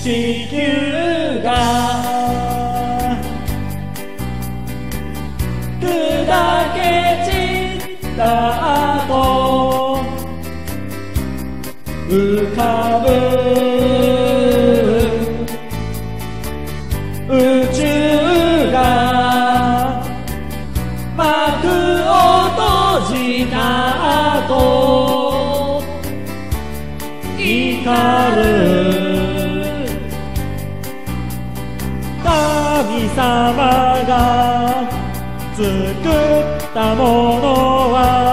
地球が砕け散った後浮かぶ宇宙が幕を閉じた後光る神様が作ったもの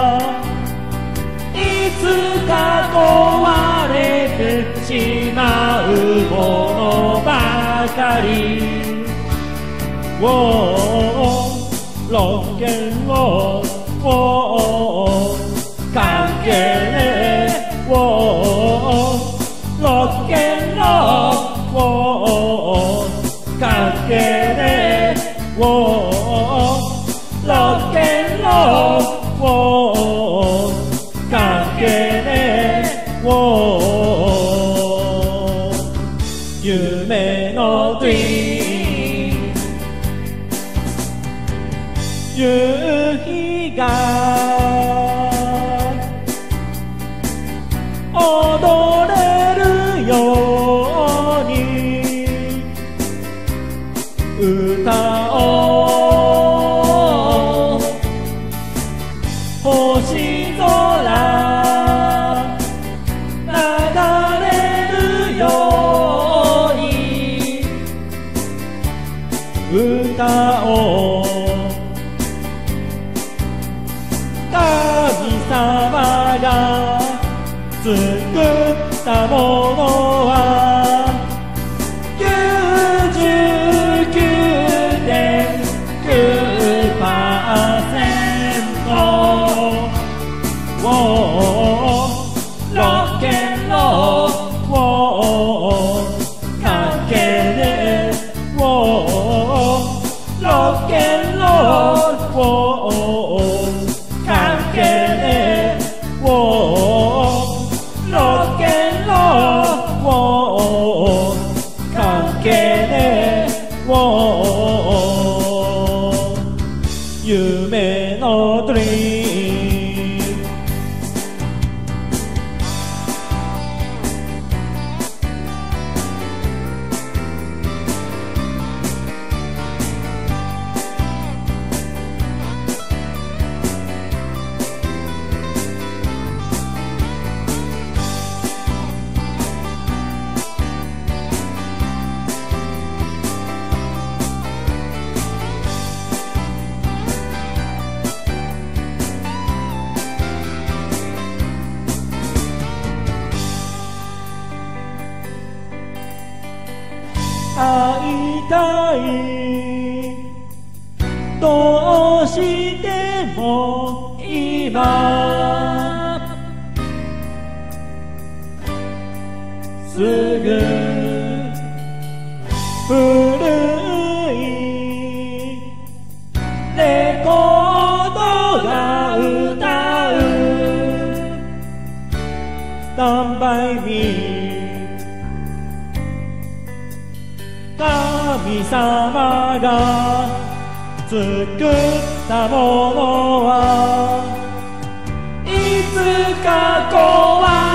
はいつか壊れてしまうものばかり。ロッケンロール関係ねえロッケンロール関係ねえロッケンロール関係ねえ夢のドリーム夕日が踊れるように歌おう星空流れるように歌おう神様が作ったものはロッケンロール関係ねえロッケンロール関係ねえロッケンロール関係ねえ夢のドリーム会いたいどうしても今すぐ古いレコードが歌うスタンバイミー神様が作ったものはいつか壊